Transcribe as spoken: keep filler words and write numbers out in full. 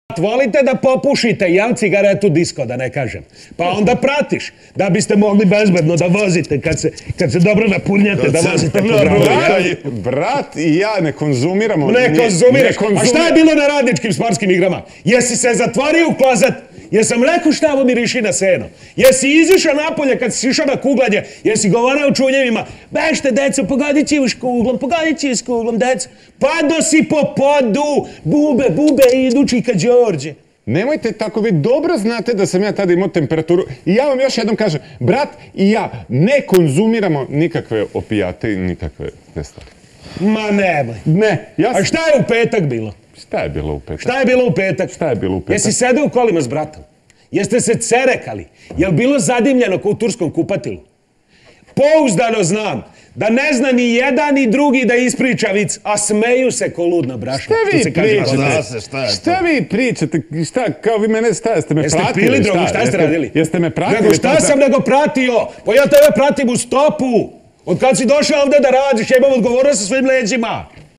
Volite da popušite, jel, cigaretu disko, da ne kažem. Pa onda pratiš, da biste mogli bezbedno da vozite, kad se, kad se dobro napurnjate, da vozite po gradu. Brat i ja ne konzumiramo... Ne konzumiraš. A šta je bilo na radničkim sportskim igrama? Jesi se zatvorio u klozet? Jesam rekao šta ovo miriši na seno? Jesi izišao napolje kad si išao na kuglanje? Jesi govorio u čunjevima? Bešte, deco, pogodit će s kuglom, pogodit će s kuglom, deco. Pado si po podu, bube, bube, idući ka Đorđe. Nemojte tako, vi dobro znate da sam ja tada imao temperaturu. I ja vam još jednom kažem, brat i ja ne konzumiramo nikakve opijate i nikakve te stvari. Ma nemoj. Ne. Ja sam... A šta je u petak bilo? Šta je bilo u petak? Šta je bilo u petak? Šta je bilo u petak? Jesi sedeo u kolima s bratom? Jeste se cerekali? Jel bilo zadimljeno kao u turskom kupatilu? Pouzdano znam da ne zna ni jedan ni drugi da ispriča vic, a smeju se ko ludna brašna. Šta vi pričate? Šta vi pričate? Šta, kao vi mene, šta, jeste me jeste pratili? Jeste pili drogu, šta ste radili? Jeste me pratili? Nego šta sam nego pratio? Pa ja tebe pratim u stopu. Od kad si došao ovdje da radiš, ja imam odgovornost sa svojim leđima.